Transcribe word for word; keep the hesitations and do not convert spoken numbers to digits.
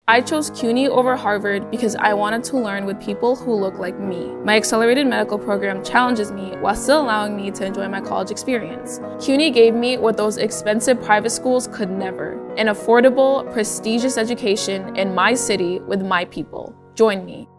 I chose C U N Y over Harvard because I wanted to learn with people who look like me. My accelerated medical program challenges me while still allowing me to enjoy my college experience. C U N Y gave me what those expensive private schools could never: an affordable, prestigious education in my city with my people. Join me.